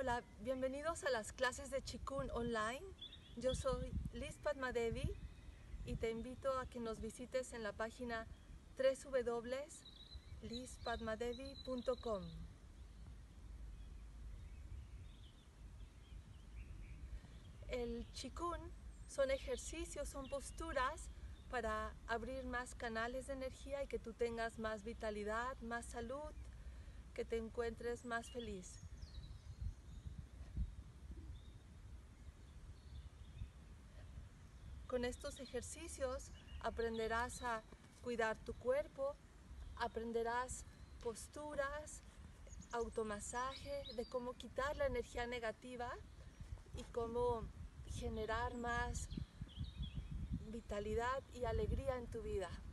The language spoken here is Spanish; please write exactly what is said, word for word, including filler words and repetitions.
Hola, bienvenidos a las clases de Qigong online. Yo soy Liz Padmadevi y te invito a que nos visites en la página w w w punto liz padmadevi punto com. El Qigong son ejercicios, son posturas para abrir más canales de energía y que tú tengas más vitalidad, más salud, que te encuentres más feliz. Con estos ejercicios aprenderás a cuidar tu cuerpo, aprenderás posturas, automasaje, de cómo quitar la energía negativa y cómo generar más vitalidad y alegría en tu vida.